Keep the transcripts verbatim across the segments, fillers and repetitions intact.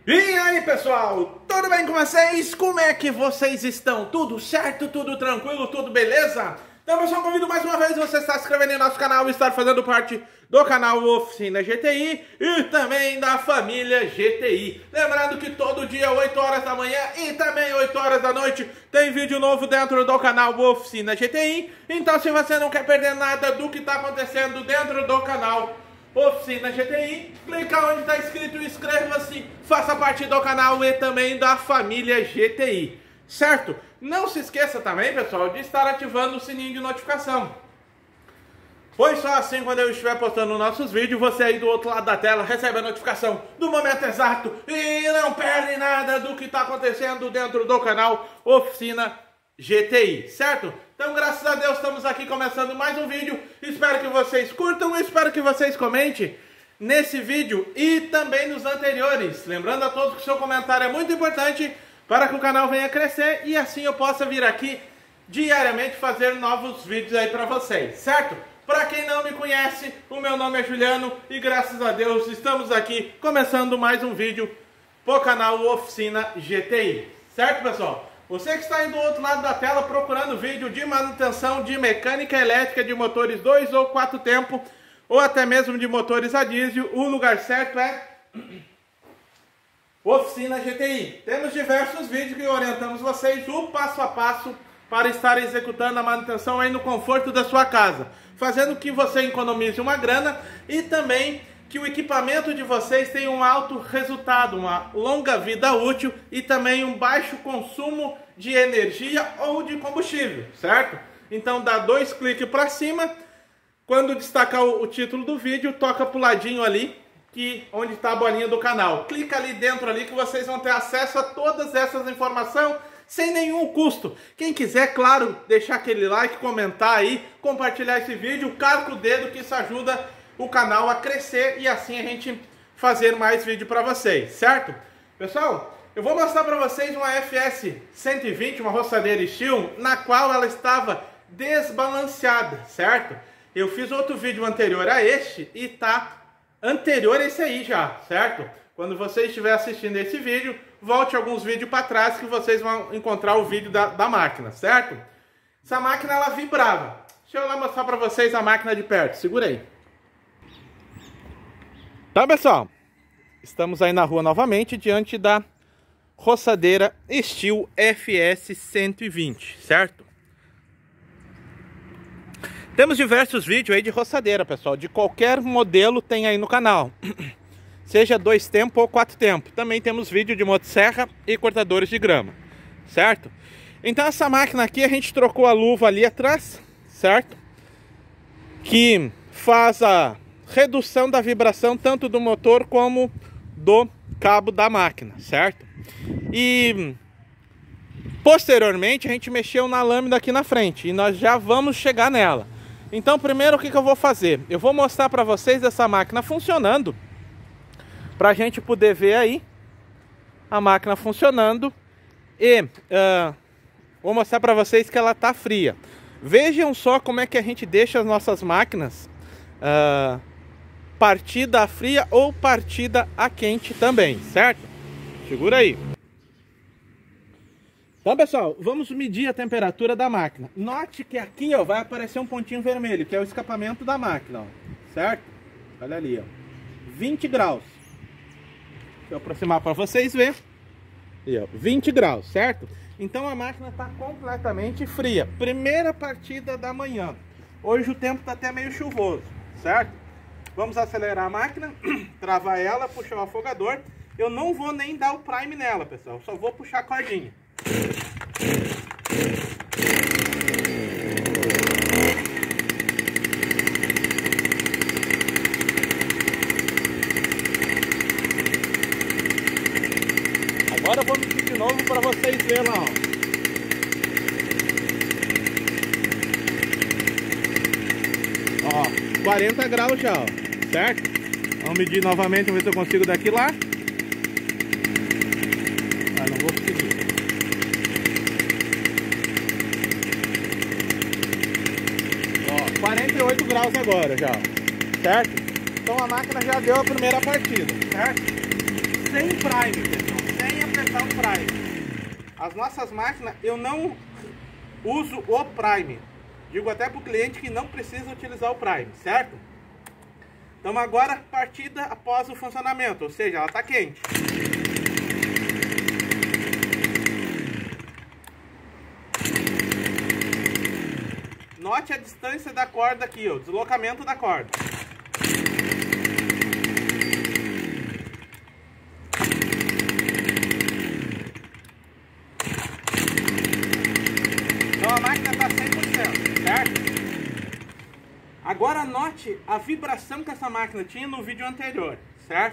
E aí pessoal, tudo bem com vocês? Como é que vocês estão? Tudo certo? Tudo tranquilo? Tudo beleza? Então pessoal, convido mais uma vez você a estar se inscrevendo em nosso canal e estar fazendo parte do canal Oficina G T I e também da família G T I. Lembrando que todo dia, oito horas da manhã e também oito horas da noite, tem vídeo novo dentro do canal Oficina G T I. Então se você não quer perder nada do que está acontecendo dentro do canal Oficina G T I, clica onde está escrito inscreva-se, faça parte do canal e também da família G T I, certo? Não se esqueça também, pessoal, de estar ativando o sininho de notificação, pois só assim, quando eu estiver postando nossos vídeos, você aí do outro lado da tela recebe a notificação do momento exato e não perde nada do que está acontecendo dentro do canal Oficina G T I, certo? Então, graças a Deus, estamos aqui começando mais um vídeo. Espero que vocês curtam, espero que vocês comentem nesse vídeo e também nos anteriores. Lembrando a todos que o seu comentário é muito importante para que o canal venha crescer e assim eu possa vir aqui diariamente fazer novos vídeos aí para vocês, certo? Para quem não me conhece, o meu nome é Juliano e graças a Deus estamos aqui começando mais um vídeo pro canal Oficina G T I, certo, pessoal? Você que está aí do outro lado da tela procurando vídeo de manutenção de mecânica elétrica de motores dois ou quatro tempo, ou até mesmo de motores a diesel, o lugar certo é Oficina G T I. Temos diversos vídeos que orientamos vocês o passo a passo para estar executando a manutenção aí no conforto da sua casa, fazendo que você economize uma grana e também que o equipamento de vocês tenha um alto resultado, uma longa vida útil e também um baixo consumo de energia ou de combustível, certo? Então dá dois cliques para cima, quando destacar o, o título do vídeo, toca pro ladinho ali, que, onde está a bolinha do canal. Clica ali dentro ali que vocês vão ter acesso a todas essas informações sem nenhum custo. Quem quiser, claro, deixar aquele like, comentar aí, compartilhar esse vídeo, carca o dedo que isso ajuda o canal a crescer e assim a gente fazer mais vídeo para vocês, certo? Pessoal, eu vou mostrar para vocês uma F S cento e vinte, uma roçadeira Stihl, na qual ela estava desbalanceada, certo? Eu fiz outro vídeo anterior a este e tá anterior a esse aí já, certo? Quando você estiver assistindo esse vídeo, volte alguns vídeos para trás que vocês vão encontrar o vídeo da, da máquina, certo? Essa máquina ela vibrava. Deixa eu lá mostrar para vocês a máquina de perto, segura aí. Então, pessoal, estamos aí na rua novamente, diante da roçadeira Stihl F S cento e vinte, certo? Temos diversos vídeos aí de roçadeira, pessoal, de qualquer modelo tem aí no canal, seja dois tempos ou quatro tempos. Também temos vídeo de motosserra e cortadores de grama, certo? Então essa máquina aqui a gente trocou a luva ali atrás, certo? Que faz a redução da vibração tanto do motor como do cabo da máquina, certo? E posteriormente a gente mexeu na lâmina aqui na frente e nós já vamos chegar nela. Então primeiro o que, que eu vou fazer? Eu vou mostrar para vocês essa máquina funcionando, para a gente poder ver aí a máquina funcionando e uh, vou mostrar para vocês que ela tá fria. Vejam só como é que a gente deixa as nossas máquinas uh, partida a fria ou partida a quente também, certo? Segura aí. Então, pessoal, vamos medir a temperatura da máquina. Note que aqui, ó, vai aparecer um pontinho vermelho, que é o escapamento da máquina, ó, certo? Olha ali, ó, vinte graus. Deixa eu aproximar para vocês verem. E, ó, vinte graus, certo? Então a máquina está completamente fria. Primeira partida da manhã. Hoje o tempo está até meio chuvoso, certo? Vamos acelerar a máquina, travar ela, puxar o afogador. Eu não vou nem dar o prime nela, pessoal. Só vou puxar a cordinha. Agora eu vou medir de novo para vocês verem lá, ó. Ó, quarenta graus já, ó. Certo? Vamos medir novamente, vamos ver se eu consigo daqui lá. Ah, não vou conseguir. Ó, quarenta e oito graus agora já, certo? Então a máquina já deu a primeira partida, certo? sem prime, pessoal, sem apertar o prime. As nossas máquinas, eu não uso o prime. Digo até para o cliente que não precisa utilizar o prime, certo? Então agora, partida após o funcionamento, ou seja, ela está quente. Note a distância da corda aqui, ó, o deslocamento da corda. Então a máquina está cem por cento, certo? Agora note a vibração que essa máquina tinha no vídeo anterior, certo?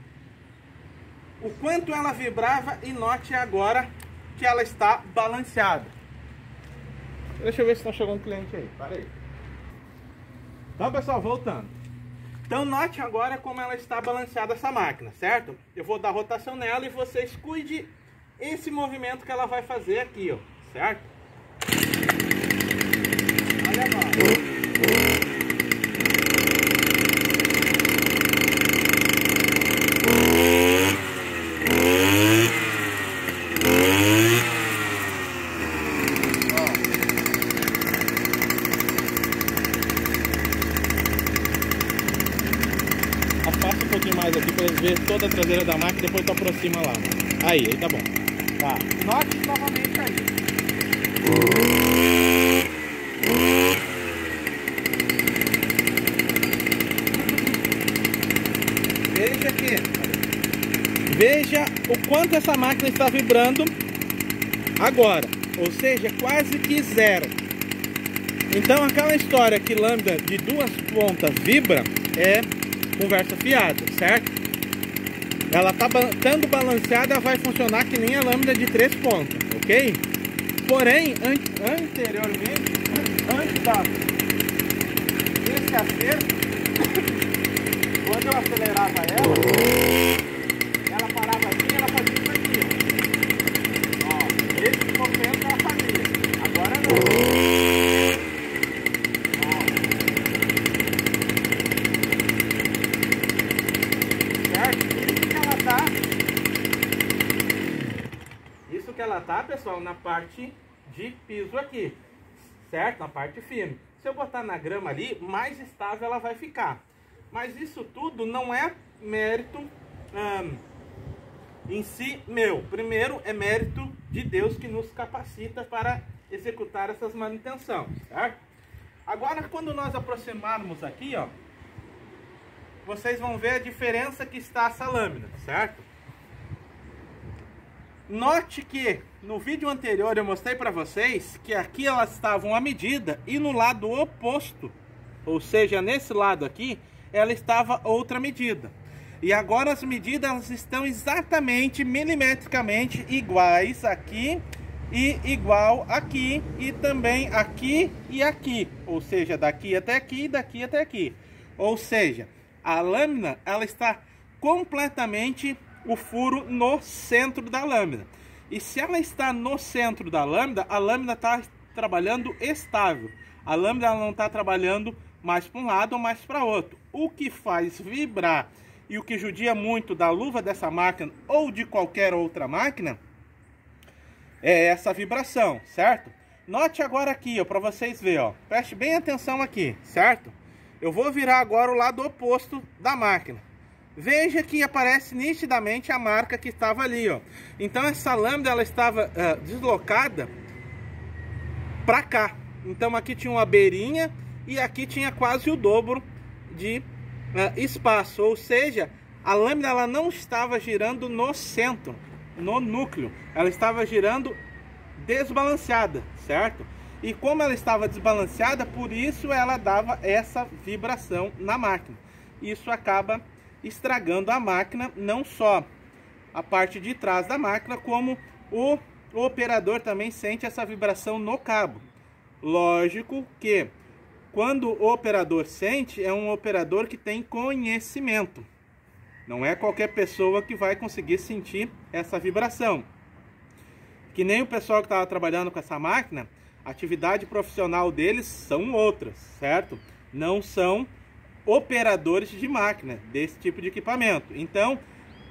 O quanto ela vibrava e note agora que ela está balanceada. Deixa eu ver se não chegou um cliente aí, para aí. Então pessoal, voltando. Então note agora como ela está balanceada essa máquina, certo? Eu vou dar rotação nela e vocês cuidem esse movimento que ela vai fazer aqui, ó, certo? Olha agora. Afasta um pouquinho mais aqui para ver toda a traseira da máquina, depois tu aproxima lá. Aí, aí tá bom. Tá. Note novamente aí. Veja aqui. Veja o quanto essa máquina está vibrando agora. Ou seja, quase que zero. Então aquela história que lâmina de duas pontas vibra é conversa fiada, certo? Ela tá estando balanceada, vai funcionar que nem a lâmina de três pontas, ok? Porém, an anteriormente, antes da, desse acerto, quando eu acelerava ela, ela parava aqui e ela fazia isso aqui. Ó, esse movimento ela fazia. Agora não. Isso que ela tá, pessoal, na parte de piso aqui, certo? Na parte firme. Se eu botar na grama ali, mais estável ela vai ficar. Mas isso tudo não é mérito hum, em si meu. Primeiro é mérito de Deus que nos capacita para executar essas manutenções, certo? Agora, quando nós aproximarmos aqui, ó, vocês vão ver a diferença que está essa lâmina, certo? Note que no vídeo anterior eu mostrei para vocês que aqui elas estavam à medida e no lado oposto, ou seja, nesse lado aqui, ela estava outra medida. E agora as medidas elas estão exatamente milimetricamente iguais aqui e igual aqui e também aqui e aqui, ou seja, daqui até aqui e daqui até aqui. Ou seja, a lâmina ela está completamente o furo no centro da lâmina. E se ela está no centro da lâmina, a lâmina está trabalhando estável. A lâmina ela não está trabalhando mais para um lado ou mais para outro. O que faz vibrar e o que judia muito da luva dessa máquina ou de qualquer outra máquina é essa vibração, certo? Note agora aqui, para vocês verem, ó. Preste bem atenção aqui, certo? Eu vou virar agora o lado oposto da máquina. Veja que aparece nitidamente a marca que estava ali, ó. Então essa lâmina ela estava uh, deslocada para cá. Então aqui tinha uma beirinha e aqui tinha quase o dobro de uh, espaço. Ou seja, a lâmina ela não estava girando no centro, no núcleo. Ela estava girando desbalanceada, certo? E como ela estava desbalanceada, por isso ela dava essa vibração na máquina. Isso acaba estragando a máquina, não só a parte de trás da máquina, como o, o operador também sente essa vibração no cabo. Lógico que quando o operador sente, é um operador que tem conhecimento. Não é qualquer pessoa que vai conseguir sentir essa vibração. Que nem o pessoal que estava trabalhando com essa máquina, a atividade profissional deles são outras, certo? Não são operadores de máquina desse tipo de equipamento. Então,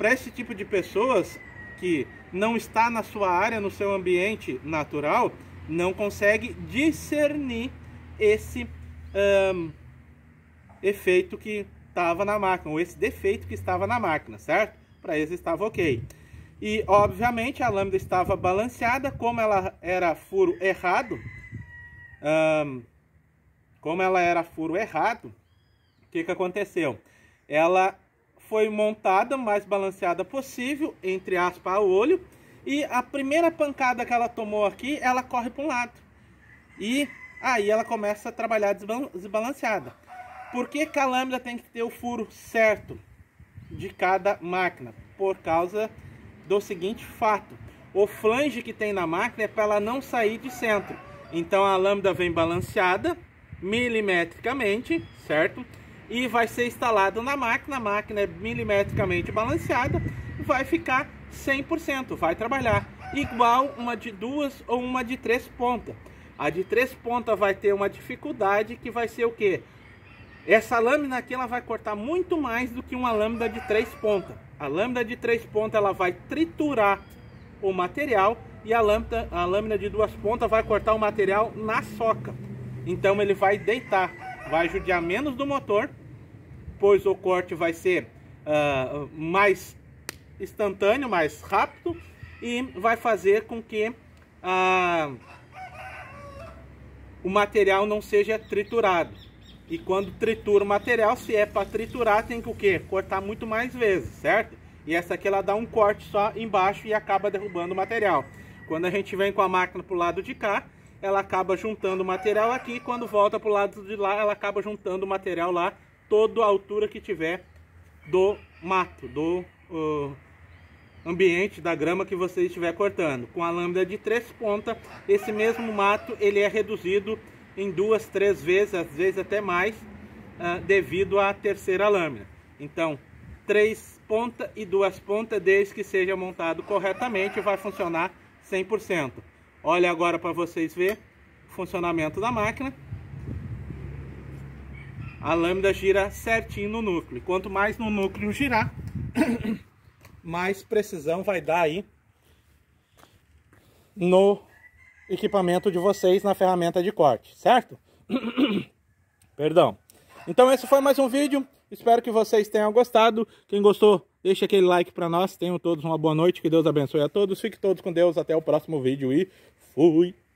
para esse tipo de pessoas que não está na sua área, no seu ambiente natural, não consegue discernir esse um, efeito que estava na máquina, ou esse defeito que estava na máquina, certo? Para eles estava ok. E, obviamente, a lâmina estava balanceada, como ela era furo errado, um, como ela era furo errado, o que que aconteceu? Ela foi montada mais balanceada possível, entre aspas, a olho, e a primeira pancada que ela tomou aqui, ela corre para um lado. E aí ela começa a trabalhar desbalanceada. Por que que a lâmina tem que ter o furo certo de cada máquina? Por causa do seguinte fato: o flange que tem na máquina é para ela não sair de centro. Então a lâmina vem balanceada milimetricamente, certo? E vai ser instalado na máquina, a máquina é milimetricamente balanceada, vai ficar cem por cento, vai trabalhar igual uma de duas ou uma de três pontas. A de três pontas vai ter uma dificuldade que vai ser o quê? Essa lâmina aqui ela vai cortar muito mais do que uma lâmina de três pontas. A lâmina de três pontas ela vai triturar o material e a lâmina, a lâmina de duas pontas vai cortar o material na soca. Então ele vai deitar, vai judiar menos do motor, pois o corte vai ser uh, mais instantâneo, mais rápido, e vai fazer com que uh, o material não seja triturado. E quando tritura o material, se é para triturar, tem que o quê? Cortar muito mais vezes, certo? E essa aqui ela dá um corte só embaixo e acaba derrubando o material. Quando a gente vem com a máquina para o lado de cá, ela acaba juntando o material aqui, quando volta para o lado de lá, ela acaba juntando o material lá, toda a altura que tiver do mato, do uh, ambiente, da grama que você estiver cortando. Com a lâmina de três pontas, esse mesmo mato ele é reduzido em duas, três vezes, às vezes até mais, uh, devido à terceira lâmina. Então, três pontas e duas pontas, desde que seja montado corretamente, vai funcionar cem por cento. Olha agora para vocês verem o funcionamento da máquina. A lâmina gira certinho no núcleo. Quanto mais no núcleo girar, mais precisão vai dar aí no equipamento de vocês, na ferramenta de corte, certo? Perdão. Então esse foi mais um vídeo. Espero que vocês tenham gostado. Quem gostou, deixa aquele like para nós. Tenham todos uma boa noite. Que Deus abençoe a todos. Fiquem todos com Deus. Até o próximo vídeo e fui!